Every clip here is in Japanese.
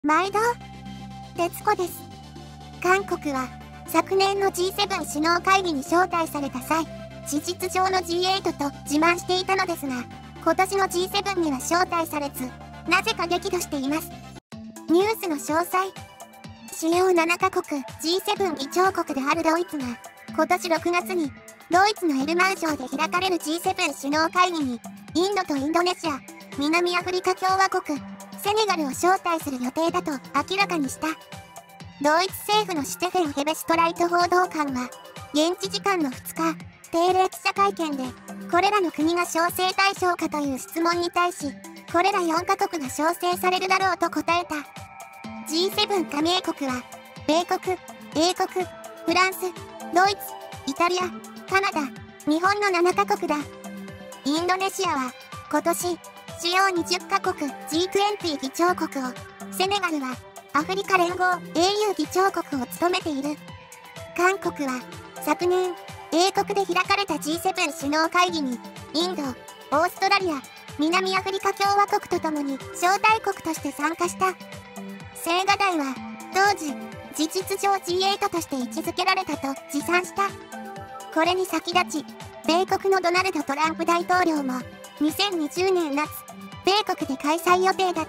毎度、徹子です。韓国は昨年の G7 首脳会議に招待された際、事実上の G8 と自慢していたのですが、今年の G7 には招待されず、なぜか激怒しています。ニュースの詳細。主要7カ国 G7 議長国であるドイツが、今年6月にドイツのエルマン省で開かれる G7 首脳会議に、インドとインドネシア、南アフリカ共和国、セネガルを招待する予定だと明らかにした。ドイツ政府のシュテフェン・ヘベストライト報道官は、現地時間の2日、定例記者会見で、これらの国が招請対象かという質問に対し、これら4カ国が招請されるだろうと答えた。G7 加盟国は、米国、英国、フランス、ドイツ、イタリア、カナダ、日本の7カ国だ。インドネシアは、今年、主要20カ国 G20 議長国を、セネガルはアフリカ連合 AU 議長国を務めている。韓国は昨年、英国で開かれた G7 首脳会議に、インド、オーストラリア、南アフリカ共和国とともに招待国として参加した。青瓦台は当時、事実上 G8 として位置づけられたと自賛した。これに先立ち、米国のドナルド・トランプ大統領も、2020年夏、米国で開催予定だった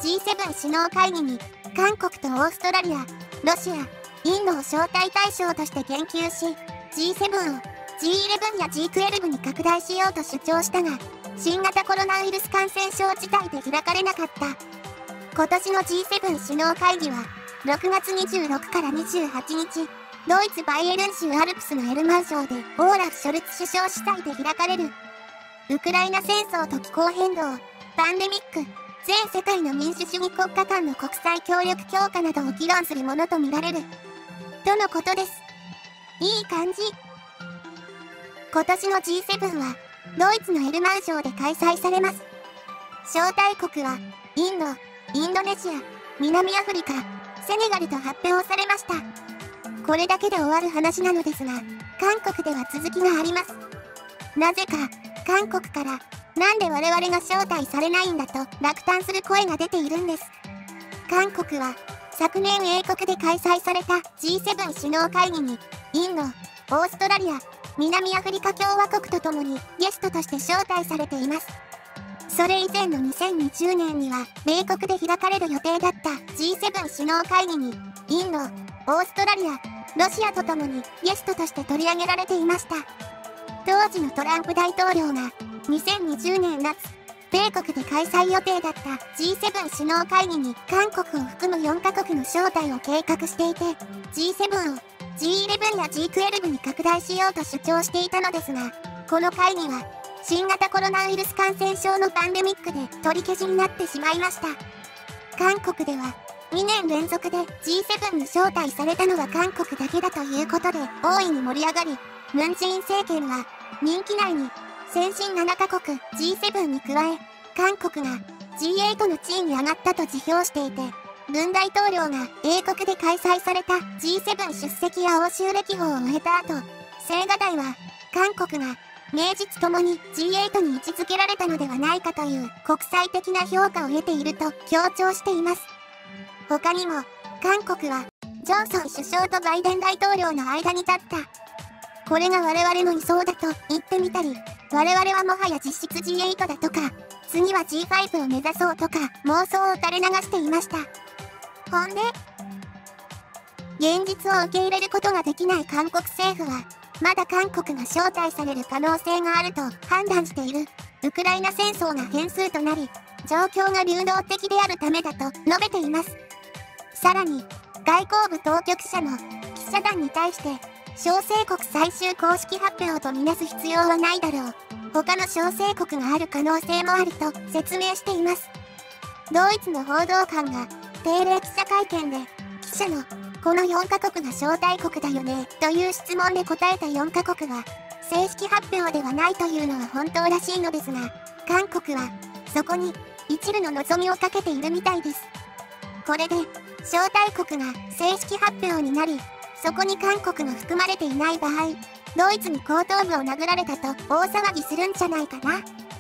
G7 首脳会議に、韓国とオーストラリア、ロシア、インドを招待対象として言及し、G7 を G11 や G12 に拡大しようと主張したが、新型コロナウイルス感染症自体で開かれなかった。今年の G7 首脳会議は、6月26から28日、ドイツバイエルン州アルプスのエルマン省でオーラフ・ショルツ首相主催で開かれる。ウクライナ戦争と気候変動、パンデミック、全世界の民主主義国家間の国際協力強化などを議論するものとみられる。とのことです。いい感じ。今年の G7 は、ドイツのエルマン省で開催されます。招待国は、インド、インドネシア、南アフリカ、セネガルと発表されました。これだけで終わる話なのですが、韓国では続きがあります。なぜか、韓国から、なんで我々が招待されないんだと落胆する声が出ているんです。韓国は、昨年英国で開催された G7 首脳会議に、インド、オーストラリア、南アフリカ共和国とともにゲストとして招待されています。それ以前の2020年には、米国で開かれる予定だった G7 首脳会議に、インド、オーストラリア、ロシアとともにゲストとして取り上げられていました。当時のトランプ大統領が2020年夏、米国で開催予定だった G7 首脳会議に韓国を含む4カ国の招待を計画していて、G7 を G11 や G12 に拡大しようと主張していたのですが、この会議は新型コロナウイルス感染症のパンデミックで取り消しになってしまいました。韓国では2年連続で G7 に招待されたのは韓国だけだということで大いに盛り上がり、ムン・ジェイン政権は任期内に先進7カ国 G7 に加え、韓国が G8 の地位に上がったと自評していて、文大統領が英国で開催された G7 出席や欧州歴訪を終えた後、青瓦台は韓国が名実ともに G8 に位置づけられたのではないかという国際的な評価を得ていると強調しています。他にも、韓国はジョンソン首相とバイデン大統領の間に立った。これが我々の理想だと言ってみたり、我々はもはや実質 G8 だとか、次は G5 を目指そうとか妄想を垂れ流していました。ほんで、現実を受け入れることができない韓国政府は、まだ韓国が招待される可能性があると判断している。ウクライナ戦争が変数となり、状況が流動的であるためだと述べています。さらに、外交部当局者も記者団に対して、招請国最終公式発表とみなす必要はないだろう。他の招請国がある可能性もあると説明しています。ドイツの報道官が定例記者会見で、記者のこの4カ国が招待国だよねという質問で答えた4カ国は、正式発表ではないというのは本当らしいのですが、韓国はそこに一縷の望みをかけているみたいです。これで、招待国が正式発表になり、そこに韓国が含まれていない場合、ドイツに後頭部を殴られたと大騒ぎするんじゃないかな。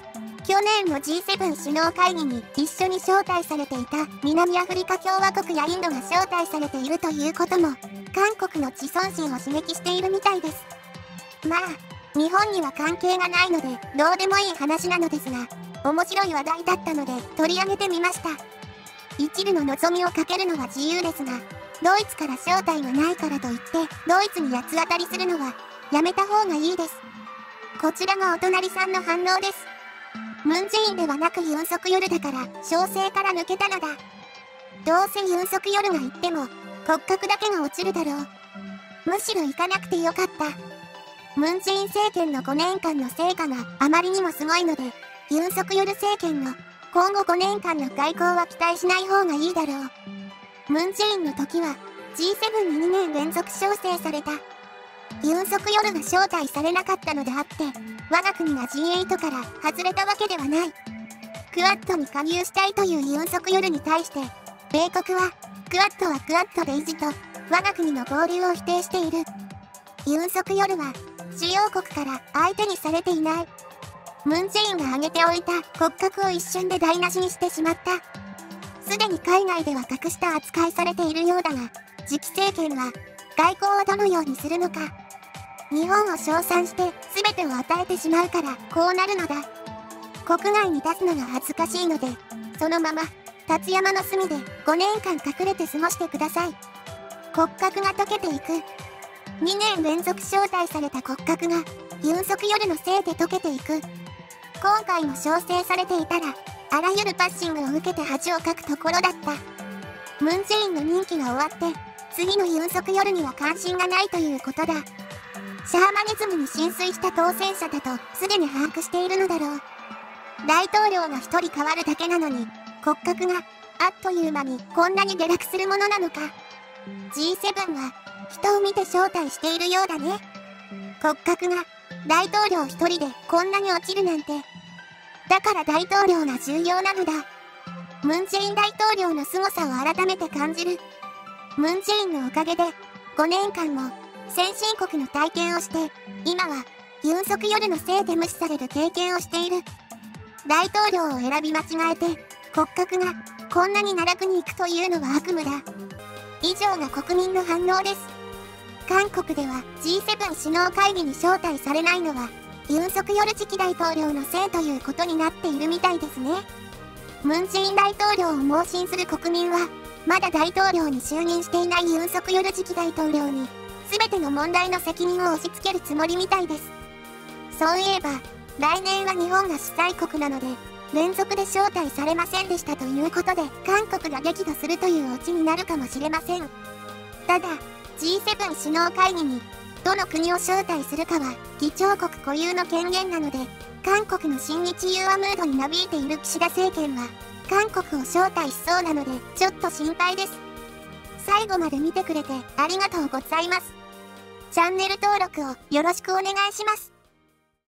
去年の G7 首脳会議に一緒に招待されていた南アフリカ共和国やインドが招待されているということも、韓国の自尊心を刺激しているみたいです。まあ、日本には関係がないのでどうでもいい話なのですが、面白い話題だったので取り上げてみました。一縷の望みをかけるのは自由ですが、ドイツから招待がないからといってドイツに八つ当たりするのはやめた方がいいです。こちらがお隣さんの反応です。ムンジェインではなくユンソクヨルだから小生から抜けたのだ。どうせユンソクヨルが行っても骨格だけが落ちるだろう。むしろ行かなくてよかった。ムンジェイン政権の5年間の成果があまりにもすごいので、ユンソクヨル政権の今後5年間の外交は期待しない方がいいだろう。ムンジェインの時は G7 に2年連続招請された。ユンソクヨルが招待されなかったのであって、我が国が G8 から外れたわけではない。クアッドに加入したいというユンソクヨルに対して、米国はクアッドはクアッドで維持と我が国の合流を否定している。ユンソクヨルは主要国から相手にされていない。ムンジェインが挙げておいた骨格を一瞬で台無しにしてしまった。すでに海外では格下扱いされているようだが、次期政権は外交をどのようにするのか。日本を称賛して全てを与えてしまうからこうなるのだ。国外に出すのが恥ずかしいので、そのまま立山の隅で5年間隠れて過ごしてください。骨格が溶けていく。2年連続招待された骨格がユンソクヨルのせいで溶けていく。今回も招請されていたら、あらゆるパッシングを受けて恥をかくところだった。ムンジェインの任期が終わって、次のユンソクヨルには関心がないということだ。シャーマニズムに浸水した当選者だとすでに把握しているのだろう。大統領が1人変わるだけなのに、骨格があっという間にこんなに下落するものなのか。G7 は人を見て招待しているようだね。骨格が大統領1人でこんなに落ちるなんて。だから大統領が重要なのだ。ムンジェイン大統領の凄さを改めて感じる。ムンジェインのおかげで5年間も先進国の体験をして、今はユンソクヨルのせいで無視される経験をしている。大統領を選び間違えて骨格がこんなに奈落に行くというのは悪夢だ。以上が国民の反応です。韓国では G7 首脳会議に招待されないのはユンソクヨル次期大統領のせいということになっているみたいですね。ムンジェイン大統領を盲信する国民はまだ大統領に就任していないユンソクヨル次期大統領に全ての問題の責任を押し付けるつもりみたいです。そういえば来年は日本が主催国なので連続で招待されませんでしたということで韓国が激怒するというオチになるかもしれません。ただ G7 首脳会議にどの国を招待するかは議長国固有の権限なので、韓国の親日融和ムードになびいている岸田政権は韓国を招待しそうなのでちょっと心配です。最後まで見てくれてありがとうございます。チャンネル登録をよろしくお願いします。